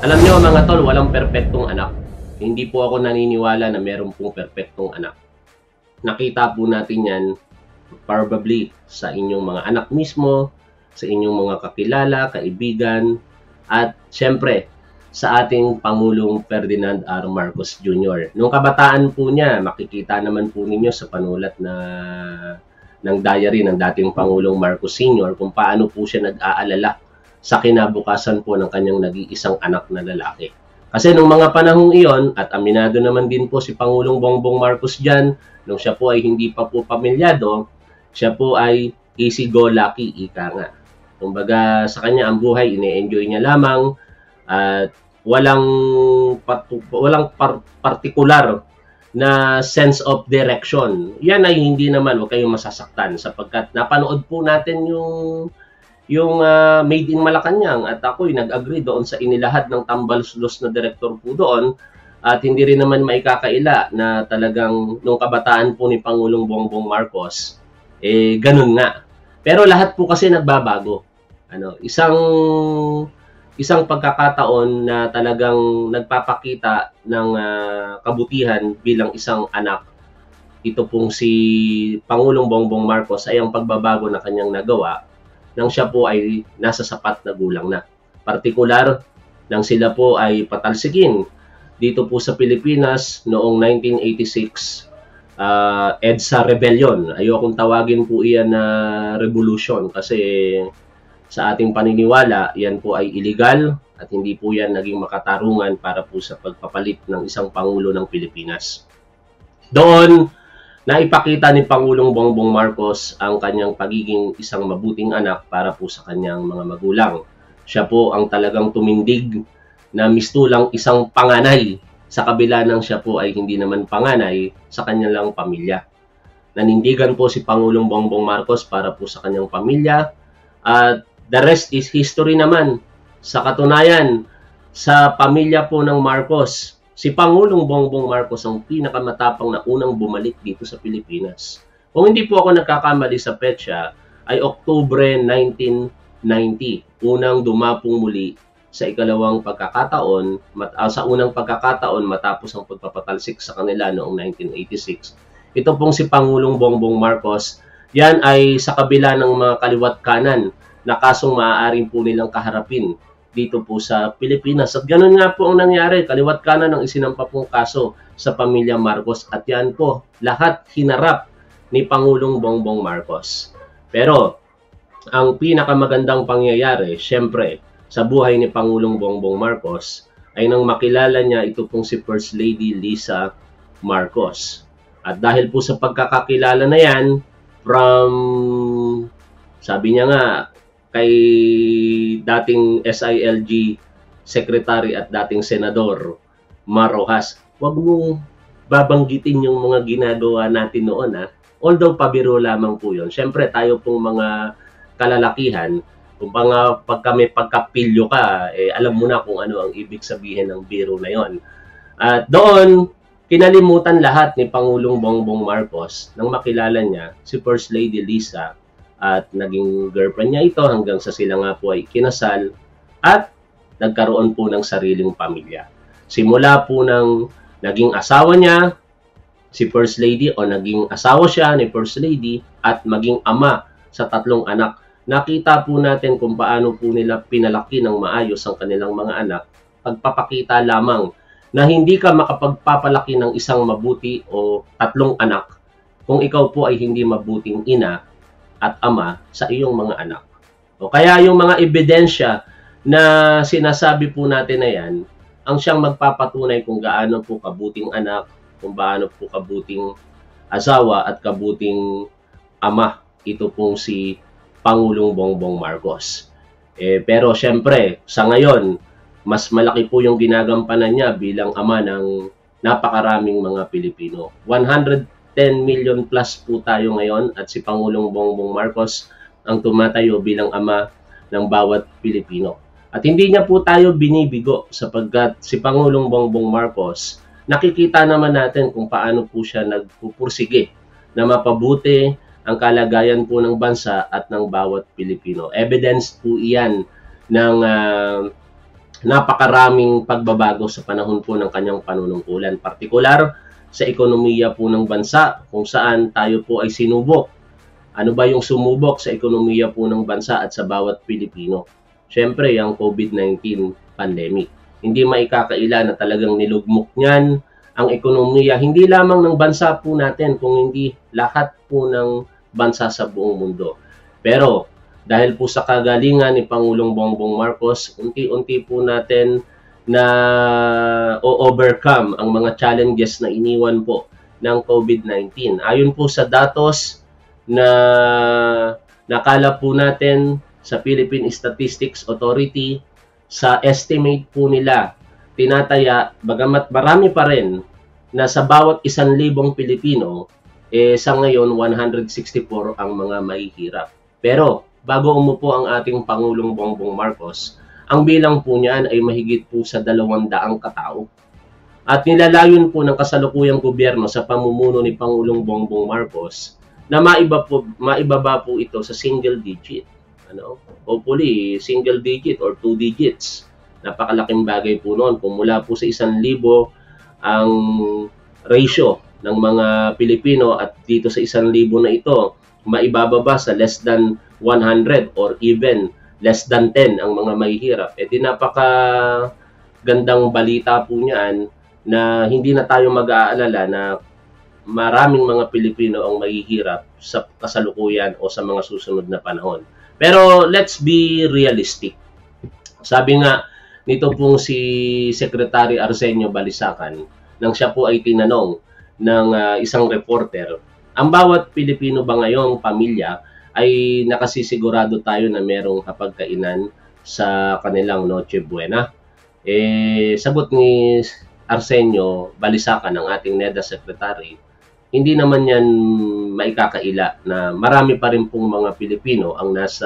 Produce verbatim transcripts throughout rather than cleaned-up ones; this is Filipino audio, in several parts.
Alam niyo mga tol, walang perpektong anak. Hindi po ako naniniwala na meron pong perpektong anak. Nakita po natin yan probably sa inyong mga anak mismo, sa inyong mga kakilala, kaibigan, at syempre sa ating Pangulong Ferdinand R. Marcos Junior Noong kabataan po niya, makikita naman po ninyo sa panulat na ng diary ng dating Pangulong Marcos Senior kung paano po siya nag-aalala sa kinabukasan po ng kanyang nag-iisang anak na lalaki. Kasi nung mga panahong iyon, at aminado naman din po si Pangulong Bongbong Marcos dyan, nung siya po ay hindi pa po pamilyado, siya po ay easy-go-lucky, ika nga. Kumbaga sa kanya ang buhay, ine-enjoy niya lamang at walang, walang par particular na sense of direction. Yan ay hindi naman, huwag kayong masasaktan sapagkat napanood po natin yung yung uh, Made in Malacanang at ako'y nag-agree doon sa inilahad ng tambalsulos na direktor po doon at hindi rin naman maikakaila na talagang nung kabataan po ni Pangulong Bongbong Marcos eh ganun nga. Pero lahat po kasi nagbabago. Ano, isang isang pagkakataon na talagang nagpapakita ng uh, kabutihan bilang isang anak. Ito pong si Pangulong Bongbong Marcos ay ang pagbabago na kanyang nagawa nang siya po ay nasa sapat na gulang na. Partikular, nang sila po ay patalsikin dito po sa Pilipinas noong nineteen eighty-six, uh, EDSA Rebellion. Ayokong tawagin po iyan na revolution kasi sa ating paniniwala, yan po ay illegal at hindi po yan naging makatarungan para po sa pagpapalit ng isang Pangulo ng Pilipinas. Doon, naipakita ni Pangulong Bongbong Marcos ang kanyang pagiging isang mabuting anak para po sa kanyang mga magulang. Siya po ang talagang tumindig na mistulang isang panganay sa kabila ng siya po ay hindi naman panganay sa kanyang pamilya. Nanindigan po si Pangulong Bongbong Marcos para po sa kanyang pamilya at the rest is history naman. Sa katunayan, sa pamilya po ng Marcos, si Pangulong Bongbong Marcos ang pinakamatapang na unang bumalik dito sa Pilipinas. Kung hindi po ako nagkakamali sa petsa, ay Oktubre nineteen ninety. Unang dumapong muli sa ikalawang pagkakataon, mat, uh, sa unang pagkakataon matapos ang pagpapatalsik sa kanila noong nineteen eighty-six. Ito pong si Pangulong Bongbong Marcos, yan ay sa kabila ng mga kaliwat kanan na kasong maaaring po nilang kaharapin dito po sa Pilipinas. At ganun nga po ang nangyari, kaliwat kanan ang isinampa pong kaso sa pamilya Marcos at yan po, lahat hinarap ni Pangulong Bongbong Marcos. Pero, ang pinakamagandang pangyayari, syempre, sa buhay ni Pangulong Bongbong Marcos, ay nang makilala niya ito pong si First Lady Lisa Marcos. At dahil po sa pagkakakilala na yan, from, sabi niya nga, kay dating S I L G Secretary at dating Senador Mar Rojas, huwag mong babanggitin yung mga ginagawa natin noon ha. Although pabiro lamang po yun. Siyempre tayo pong mga kalalakihan, kung mga pag kami pagkapilyo ka, eh, alam mo na kung ano ang ibig sabihin ng biro na yon. At doon, kinalimutan lahat ni Pangulong Bongbong Marcos nang makilala niya si First Lady Lisa at naging girlfriend niya ito hanggang sa sila nga po ay kinasal at nagkaroon po ng sariling pamilya. Simula po ng naging asawa niya, si First Lady o naging asawa siya ni First Lady at maging ama sa tatlong anak. Nakita po natin kung paano po nila pinalaki ng maayos ang kanilang mga anak, pagpapakita lamang na hindi ka makapagpapalaki ng isang mabuti o tatlong anak kung ikaw po ay hindi mabuting ina at ama sa iyong mga anak. O kaya yung mga ebidensya na sinasabi po natin na yan, ang siyang magpapatunay kung gaano po kabuting anak, kung gaano po kabuting asawa at kabuting ama. Ito pong si Pangulong Bongbong Marcos. Eh, pero syempre, sa ngayon, mas malaki po yung ginagampanan niya bilang ama ng napakaraming mga Pilipino. one hundred ten million plus po tayo ngayon at si Pangulong Bongbong Marcos ang tumatayo bilang ama ng bawat Pilipino. At hindi niya po tayo binibigo sapagkat si Pangulong Bongbong Marcos, nakikita naman natin kung paano po siya nagpupursige na mapabuti ang kalagayan po ng bansa at ng bawat Pilipino. Evidence po iyan ng uh, napakaraming pagbabago sa panahon po ng kanyang panunungkulan. Partikular sa ekonomiya po ng bansa kung saan tayo po ay sinubok. Ano ba yung sumubok sa ekonomiya po ng bansa at sa bawat Pilipino? Siyempre, yung COVID nineteen pandemic. Hindi maikakaila na talagang nilugmok niyan ang ekonomiya, hindi lamang ng bansa po natin, kung hindi lahat po ng bansa sa buong mundo. Pero dahil po sa kagalingan ni Pangulong Bongbong Marcos, unti-unti po natin na o-overcome ang mga challenges na iniwan po ng COVID nineteen. Ayon po sa datos na nakala po natin sa Philippine Statistics Authority, sa estimate po nila, tinataya, bagamat marami pa rin, na sa bawat isang libong Pilipino, eh, sa ngayon, one hundred sixty-four ang mga mahihirap. Pero, bago umupo ang ating Pangulong Bongbong Marcos, ang bilang po niyan ay mahigit po sa dalawang daang katao. At nilalayon po ng kasalukuyang gobyerno sa pamumuno ni Pangulong Bongbong Marcos na maiba po, maibaba po ito sa single digit. Ano? Hopefully, single digit or two digits. Napakalaking bagay po noon. Kung mula po sa isang libo ang ratio ng mga Pilipino at dito sa isang libo na ito, maibababa sa less than one hundred or even less than ten ang mga mahihirap. E di napaka gandang balita po niyan na hindi na tayo mag-aalala na maraming mga Pilipino ang mahihirap sa kasalukuyan o sa mga susunod na panahon. Pero let's be realistic. Sabi nga nito pong si Secretary Arsenio Balisacan, nang siya po ay tinanong ng uh, isang reporter, ang bawat Pilipino ba ngayong pamilya ay nakasisigurado tayo na merong kapagkainan sa kanilang Noche Buena? Eh, sagot ni Arsenio Balisacan, ang ating NEDA Secretary, hindi naman yan maikakaila na marami pa rin pong mga Pilipino ang nasa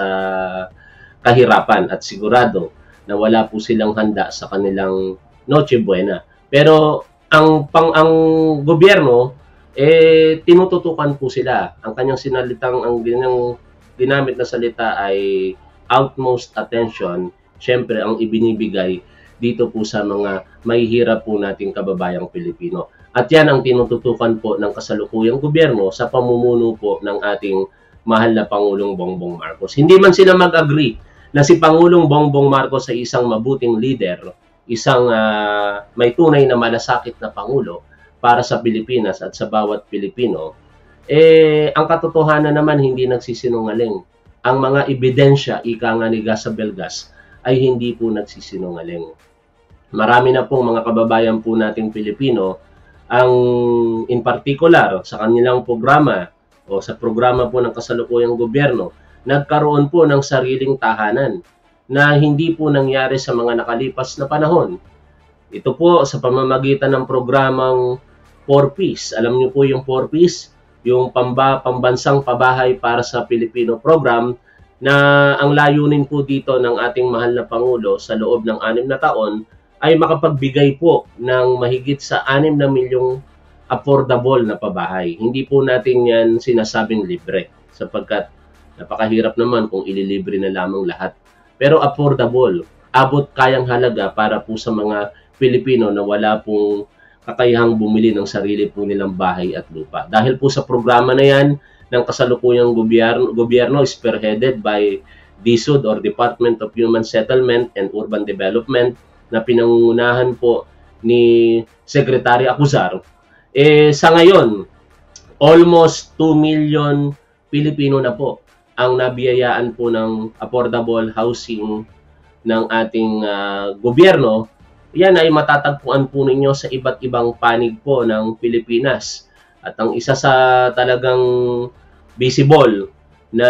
kahirapan at sigurado na wala po silang handa sa kanilang Noche Buena. Pero ang pang ang gobyerno eh tinututukan po sila. Ang kanyang sinalitang ang kanyang ginamit na salita ay utmost attention. Siyempre ang ibinibigay dito po sa mga mahihirap po nating kababayang Pilipino. At yan ang tinututukan po ng kasalukuyang gobyerno sa pamumuno po ng ating mahal na Pangulong Bongbong Marcos. Hindi man sila mag-agree na si Pangulong Bongbong Marcos ay isang mabuting leader, isang uh, may tunay na malasakit na Pangulo para sa Pilipinas at sa bawat Pilipino, eh, ang katotohanan naman hindi nagsisinungaling. Ang mga ebidensya, ika nga ni Gasa Belgas, ay hindi po nagsisinungaling. Marami na pong mga kababayan po nating Pilipino ang in particular sa kanilang programa o sa programa po ng kasalukuyang gobyerno, nagkaroon po ng sariling tahanan na hindi po nangyari sa mga nakalipas na panahon. Ito po sa pamamagitan ng programang four Ps. Alam niyo po yung four Ps, yung pamba, pambansang pabahay para sa Pilipino program, na ang layunin po dito ng ating mahal na Pangulo sa loob ng anim na taon ay makapagbigay po ng mahigit sa anim na milyong affordable na pabahay. Hindi po natin yan sinasabing libre sapagkat napakahirap naman kung ililibre na lamang lahat. Pero affordable, abot kayang halaga para po sa mga Pilipino na wala pong kakayahang bumili ng sarili po nilang bahay at lupa. Dahil po sa programa na yan ng kasalukuyang gobyerno, gobyerno spearheaded by D S U D or Department of Human Settlement and Urban Development na pinangungunahan po ni Secretary Acuzar, eh sa ngayon, almost two million Pilipino na po ang nabiyayaan po ng affordable housing ng ating uh, gobyerno. Yan ay matatagpuan po ninyo sa iba't ibang panig po ng Pilipinas. At ang isa sa talagang visible na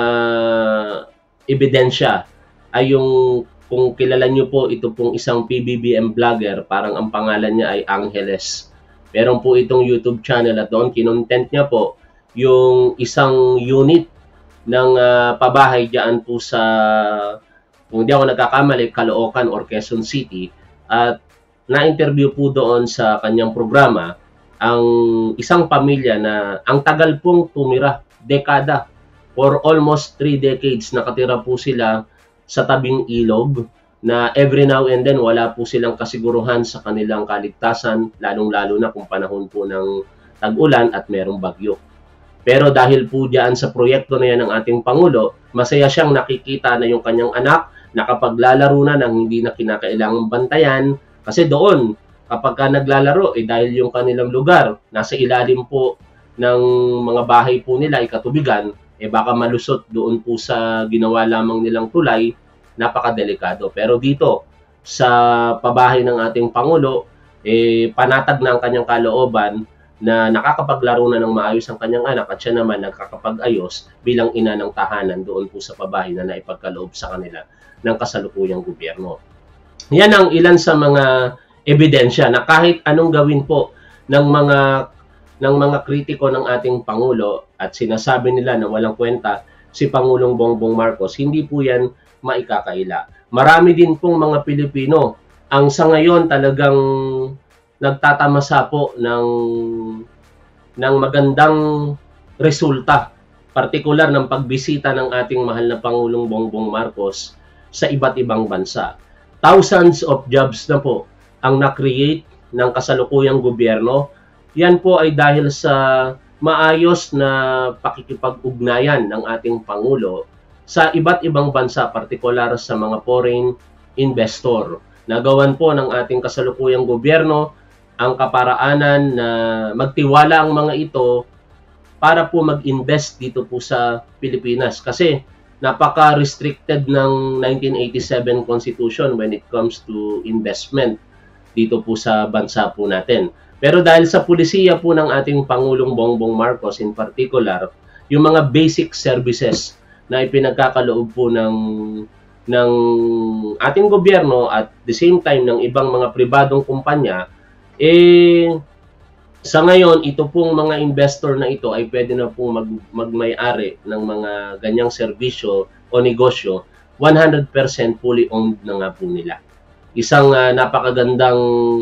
ebidensya ay yung, kung kilala nyo po, ito pong isang P B B M vlogger, parang ang pangalan niya ay Angeles. Meron po itong YouTube channel at doon kinontent niya po yung isang unit ng uh, pabahay diyan po sa, kung di ako nagkakamali, Caloocan or Quezon City. At na-interview po doon sa kanyang programa ang isang pamilya na ang tagal pong tumira, dekada, for almost three decades nakatira po sila sa tabing ilog na every now and then wala po silang kasiguruhan sa kanilang kaligtasan, lalong-lalo na kung panahon po ng tag-ulan at merong bagyo. Pero dahil po diyan sa proyekto na yan ng ating Pangulo, masaya siyang nakikita na yung kanyang anak nakapaglalaro na nang hindi na kinakailangang bantayan. Kasi doon, kapag ka naglalaro, eh dahil yung kanilang lugar, nasa ilalim po ng mga bahay po nila ay katubigan, eh baka malusot doon po sa ginawa lamang nilang tulay, napakadelikado. Pero dito, sa pabahay ng ating Pangulo, eh panatag na ang kanyang kalooban na nakakapaglaro na ng maayos ang kanyang anak at siya naman nagkakapag-ayos bilang ina ng tahanan doon po sa pabahay na naipagkaloob sa kanila ng kasalukuyang gobyerno. Yan ang ilan sa mga ebidensya na kahit anong gawin po ng mga ng mga kritiko ng ating Pangulo at sinasabi nila na walang kwenta si Pangulong Bongbong Marcos, hindi po yan maikakaila. Marami din pong mga Pilipino ang sa ngayon talagang nagtatamasa po ng, ng magandang resulta, partikular ng pagbisita ng ating mahal na Pangulong Bongbong Marcos sa iba't ibang bansa. Thousands of jobs na po ang na-create ng kasalukuyang gobyerno. Yan po ay dahil sa maayos na pakikipag-ugnayan ng ating Pangulo sa iba't ibang bansa, partikular sa mga foreign investor. Nagawan po ng ating kasalukuyang gobyerno ang kaparaanan na magtiwala ang mga ito para po mag-invest dito po sa Pilipinas. Kasi napaka-restricted ng nineteen eighty-seven Constitution when it comes to investment dito po sa bansa po natin. Pero dahil sa pulisiya po ng ating Pangulong Bongbong Marcos in particular, yung mga basic services na ipinagkakaloob po ng ng ating gobyerno at the same time ng ibang mga pribadong kumpanya, eh sa ngayon ito pong mga investor na ito ay pwede na pong mag, magmay-ari ng mga ganyang serbisyo o negosyo, one hundred percent fully owned na nga po nila. Isang uh, napakagandang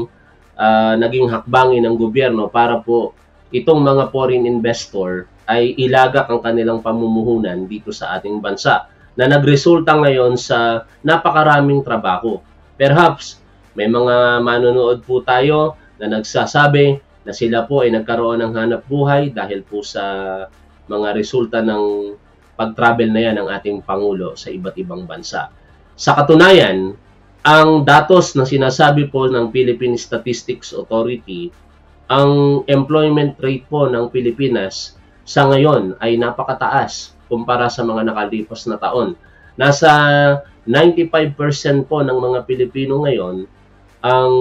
uh, naging hakbangin ng gobyerno para po itong mga foreign investor ay ilagak ang kanilang pamumuhunan dito sa ating bansa na nagresulta ngayon sa napakaraming trabaho. Perhaps may mga manonood po tayo na nagsasabi na sila po ay nagkaroon ng hanap buhay dahil po sa mga resulta ng pag-travel na yan ng ating Pangulo sa iba't ibang bansa. Sa katunayan, ang datos na sinasabi po ng Philippine Statistics Authority, ang employment rate po ng Pilipinas sa ngayon ay napakataas kumpara sa mga nakalipas na taon. Nasa ninety-five percent po ng mga Pilipino ngayon ang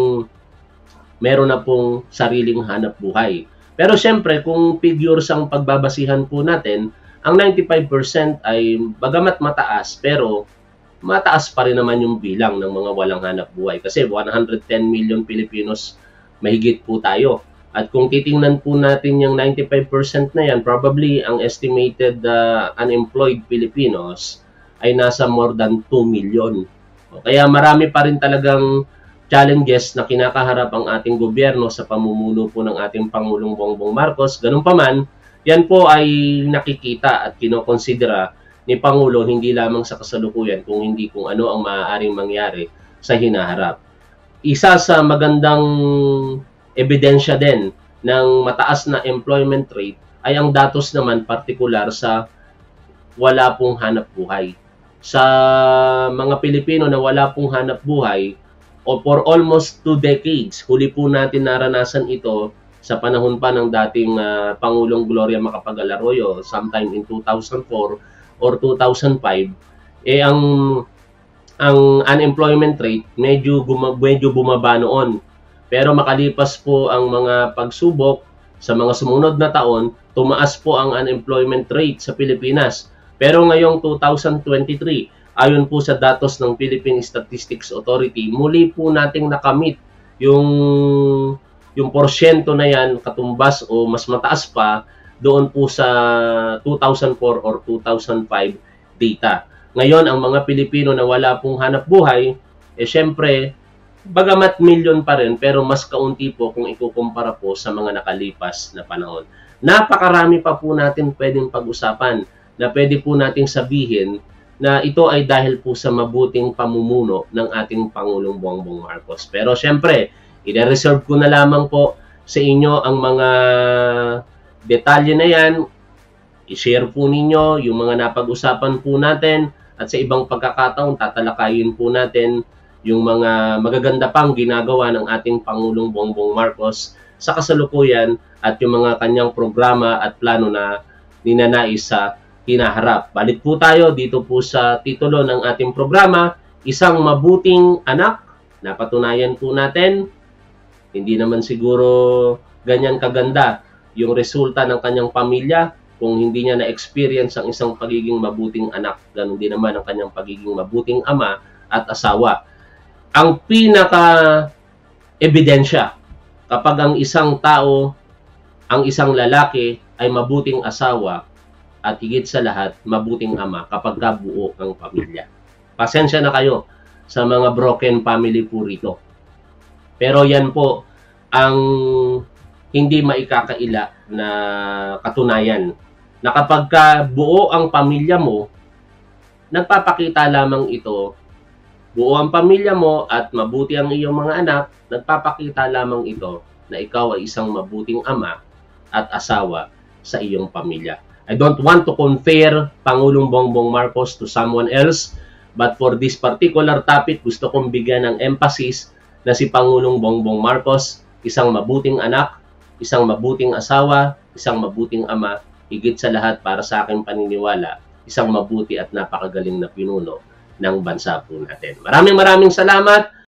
meron na pong sariling hanap buhay. Pero syempre, kung figures ang pagbabasihan po natin, ang ninety-five percent ay bagamat mataas, pero mataas pa rin naman yung bilang ng mga walang hanap buhay. Kasi one hundred ten million Filipinos mahigit po tayo. At kung titingnan po natin yung ninety-five percent na yan, probably ang estimated uh, unemployed Filipinos ay nasa more than two million. Kaya marami pa rin talagang challenges na kinakaharap ang ating gobyerno sa pamumuno po ng ating Pangulong Bongbong Marcos. Ganun pa man, yan po ay nakikita at kinokonsidera ni Pangulo hindi lamang sa kasalukuyan kung hindi kung ano ang maaaring mangyari sa hinaharap. Isa sa magandang ebidensya din ng mataas na employment rate ay ang datos naman partikular sa wala pong hanap buhay. Sa mga Pilipino na wala pong hanap buhay, o for almost two decades, huli po natin naranasan ito sa panahon pa ng dating uh, Pangulong Gloria Macapagal Arroyo, sometime in two thousand four or two thousand five, eh ang ang unemployment rate medyo, medyo bumaba noon. Pero makalipas po ang mga pagsubok sa mga sumunod na taon, tumaas po ang unemployment rate sa Pilipinas. Pero ngayong two thousand twenty-three, ayon po sa datos ng Philippine Statistics Authority, muli po nating nakamit yung yung porsyento na yan katumbas o mas mataas pa doon po sa two thousand four or two thousand five data. Ngayon, ang mga Pilipino na wala pong hanap buhay, eh syempre, bagamat milyon pa rin, pero mas kaunti po kung ikukumpara po sa mga nakalipas na panahon. Napakarami pa po natin pwedeng pag-usapan na pwede po nating sabihin na ito ay dahil po sa mabuting pamumuno ng ating Pangulong Bongbong Marcos. Pero syempre, i-reserve ko na lamang po sa inyo ang mga detalye na yan. I-share po ninyo yung mga napag-usapan po natin at sa ibang pagkakataon tatalakayin po natin yung mga magaganda pang ginagawa ng ating Pangulong Bongbong Marcos sa kasalukuyan at yung mga kanyang programa at plano na ninanais sa hinaharap. Balik po tayo dito po sa titulo ng ating programa, Isang Mabuting Anak. Napatunayan po natin, hindi naman siguro ganyan kaganda yung resulta ng kanyang pamilya kung hindi niya na-experience ang isang pagiging mabuting anak. Ganun din naman ang kanyang pagiging mabuting ama at asawa. Ang pinaka-ebidensya kapag ang isang tao, ang isang lalaki ay mabuting asawa at higit sa lahat, mabuting ama kapag buo ang pamilya. Pasensya na kayo sa mga broken family po rito. Pero yan po ang hindi maikakaila na katunayan na kapag ka buo ang pamilya mo, nagpapakita lamang ito, buo ang pamilya mo at mabuti ang iyong mga anak, nagpapakita lamang ito na ikaw ay isang mabuting ama at asawa sa iyong pamilya. I don't want to compare Pangulong Bongbong Marcos to someone else, but for this particular topic, gusto kong bigyan ng emphasis na si Pangulong Bongbong Marcos, isang mabuting anak, isang mabuting asawa, isang mabuting ama, higit sa lahat para sa aking paniniwala, isang mabuti at napakagaling na pinuno ng bansa po natin. Maraming maraming salamat.